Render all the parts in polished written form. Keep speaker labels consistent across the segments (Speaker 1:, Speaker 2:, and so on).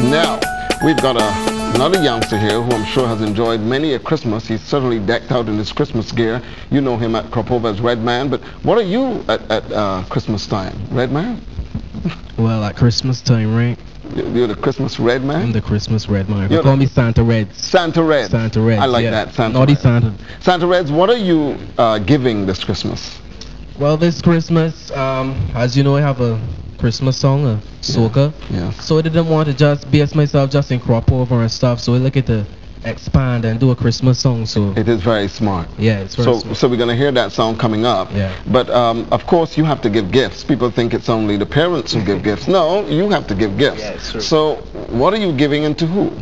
Speaker 1: Now, we've got another youngster here who I'm sure has enjoyed many a Christmas. He's certainly decked out in his Christmas gear. You know him at Cropova as Redman, but what are you at Christmas time? Redman?
Speaker 2: Well, at Christmas time, right?
Speaker 1: You're the Christmas Redman?
Speaker 2: I'm the Christmas Redman. They call me Santa Reds.
Speaker 1: Santa Reds.
Speaker 2: Santa Reds.
Speaker 1: I like
Speaker 2: yeah.
Speaker 1: that. Santa
Speaker 2: Naughty
Speaker 1: Reds.
Speaker 2: Santa.
Speaker 1: Santa Reds, what are you giving this Christmas?
Speaker 2: Well, this Christmas, as you know, I have a Christmas song, a soca.
Speaker 1: Yeah.
Speaker 2: So I didn't want to just base myself just in Cropova and stuff. So I look at to expand and do a Christmas song. So
Speaker 1: it is very smart.
Speaker 2: Yeah, it's very smart.
Speaker 1: So we're going to hear that song coming up.
Speaker 2: Yeah.
Speaker 1: But of course you have to give gifts. People think it's only the parents who give gifts. No, you have to give gifts.
Speaker 2: Yeah, it's true.
Speaker 1: So what are you giving and to who?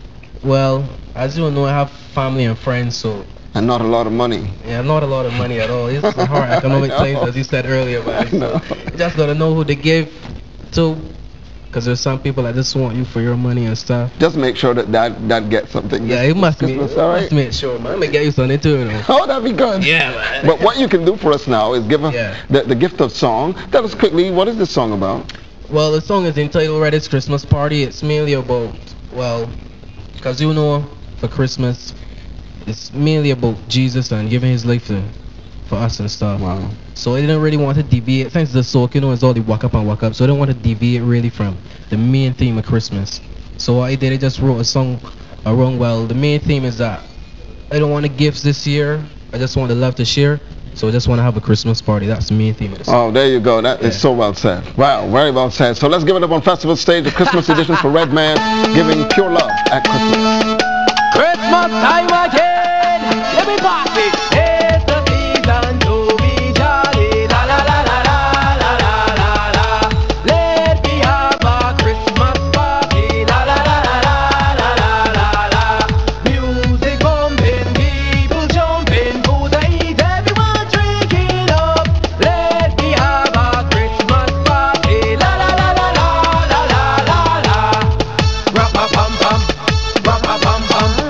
Speaker 2: Well, as you know, I have family and friends, so.
Speaker 1: And not a lot of money.
Speaker 2: Yeah, not a lot of money at all. It's hard economic times, as you said earlier, but so you just gotta know who to give to, because there's some people that just want you for your money and stuff.
Speaker 1: Just make sure that gets something.
Speaker 2: Yeah, it must be.
Speaker 1: Must
Speaker 2: make sure, man. I'm gonna get you something too, you know.
Speaker 1: Oh, that'd be good.
Speaker 2: Yeah, man.
Speaker 1: But what you can do for us now is give us the gift of song. Tell us quickly, what is this song about?
Speaker 2: Well, the song is entitled Reddist Christmas Party. It's mainly about, well, because you know, for Christmas, it's mainly about Jesus and giving his life for us and stuff.
Speaker 1: Wow.
Speaker 2: So I didn't really want to deviate, since the soak, you know, it's all the walk up and walk up, so I didn't want to deviate really from the main theme of Christmas. So what I did, I just wrote a song around, well, the main theme is that I don't want the gifts this year, I just want the love to share, so I just want to have a Christmas party. That's the main theme of the song.
Speaker 1: Oh, there you go. That is so well said. Wow, very well said. So let's give it up on festival stage, the Christmas edition for Redman, giving pure love at Christmas.
Speaker 3: Christmas time again, let me party. It's the season to be jolly. La la la la la la la la la. Let me have a Christmas party. La la la la la la la la. Music bumping, people jumping, food to eat, everyone drinking up. Let me have a Christmas party. La la la la la la la la la. Rappa pum pum, rappa pum pum.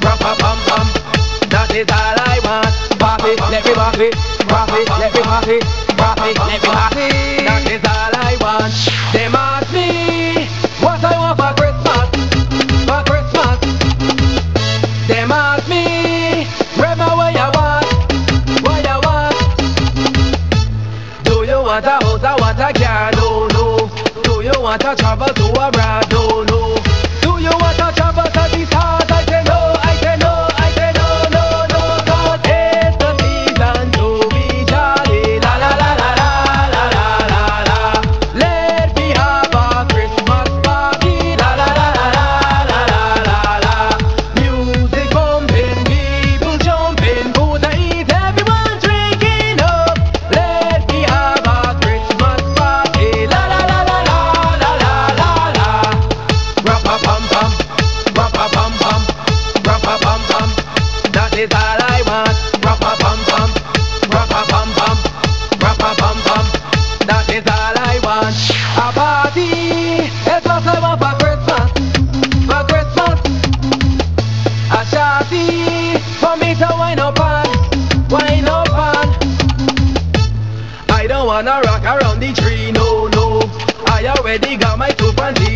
Speaker 3: That is all I want. Party, let me party. Party, let me party. Party, let me party. That is all I want. Them ask me what I want for Christmas. For Christmas. Them ask me, Rema, what you want? What you want? Do you want a house? I want a car? No, no. Do you want to travel to abroad? No, no. Do you want to travel to the stars? I say no. I don't wanna rock around the tree, no, no. I already got my 2.0.